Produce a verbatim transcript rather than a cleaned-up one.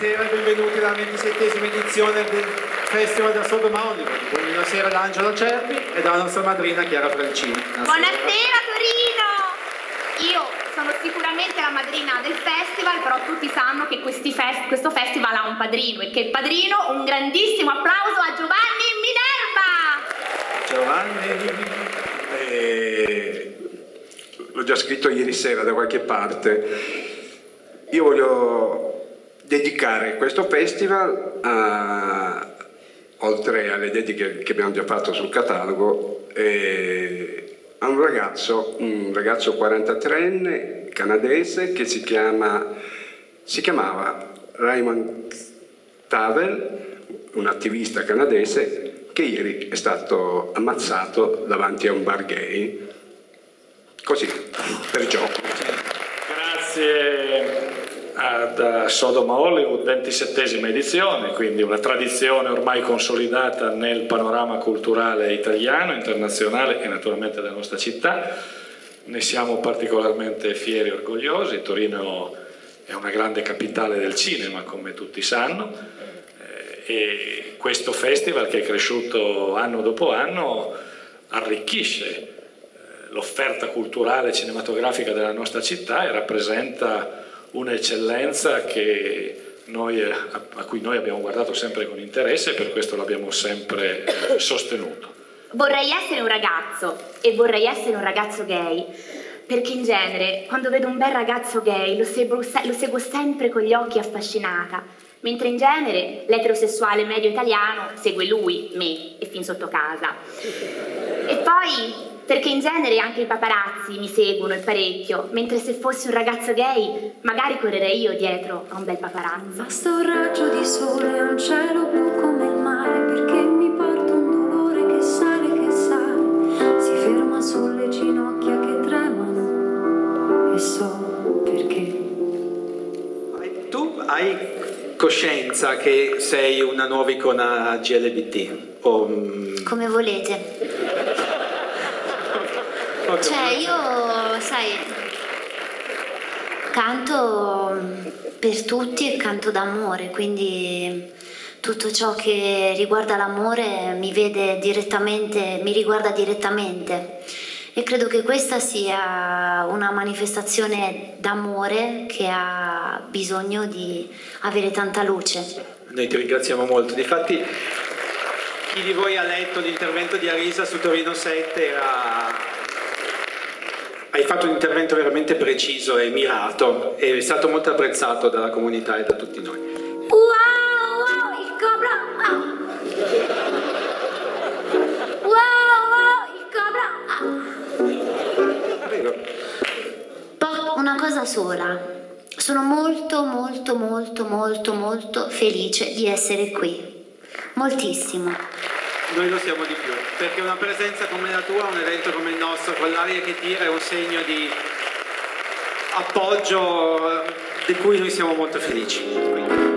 Buonasera e benvenuti alla ventisettesima edizione del Festival da Sodoma Hollywood. Buonasera da Angelo Cervi e dalla nostra madrina Chiara Francini. Buonasera, Buonasera Torino! Io sono sicuramente la madrina del festival, però tutti sanno che questi fest questo festival ha un padrino e che il padrino, un grandissimo applauso a Giovanni Minerva! Giovanni, eh, l'ho già scritto ieri sera da qualche parte. Io voglio dedicare questo festival a, oltre alle dediche che abbiamo già fatto sul catalogo, eh, a un ragazzo, un ragazzo quarantatreenne canadese che si chiama, si chiamava Raymond Tavel, un attivista canadese che ieri è stato ammazzato davanti a un bar gay, così, per gioco. Grazie ad Sodoma Hollywood, ventisettesima edizione, quindi una tradizione ormai consolidata nel panorama culturale italiano, internazionale e naturalmente della nostra città. Ne siamo particolarmente fieri e orgogliosi. Torino è una grande capitale del cinema, come tutti sanno, eh, e questo festival, che è cresciuto anno dopo anno, arricchisce eh, l'offerta culturale cinematografica della nostra città e rappresenta un'eccellenza che noi, a cui noi abbiamo guardato sempre con interesse e per questo l'abbiamo sempre sostenuto. Vorrei essere un ragazzo e vorrei essere un ragazzo gay, perché in genere quando vedo un bel ragazzo gay lo seguo, lo seguo sempre con gli occhi affascinata, mentre in genere l'eterosessuale medio italiano segue lui, me e fin sotto casa. E poi perché in genere anche i paparazzi mi seguono e parecchio, mentre se fossi un ragazzo gay magari correrei io dietro a un bel paparazzo. Basta un raggio di sole e un cielo blu come il mare, perché mi porta un dolore che sale, che sale, si ferma sulle ginocchia che tremano e so perché. Tu hai coscienza che sei una nuova icona G L B T? O, um... Come volete. Cioè io, sai, canto per tutti e canto d'amore, quindi tutto ciò che riguarda l'amore mi vede direttamente, mi riguarda direttamente e credo che questa sia una manifestazione d'amore che ha bisogno di avere tanta luce. Noi ti ringraziamo molto. Difatti chi di voi ha letto l'intervento di Arisa su Torino sette era... Hai fatto un intervento veramente preciso e mirato e è stato molto apprezzato dalla comunità e da tutti noi. Wow, wow, il cobra! Wow, wow, il cobra! Prego. Poi una cosa sola, sono molto molto molto molto molto felice di essere qui, moltissimo. Noi lo siamo di più, perché una presenza come la tua, un evento come il nostro, con l'aria che tira, è un segno di appoggio di cui noi siamo molto felici. Quindi.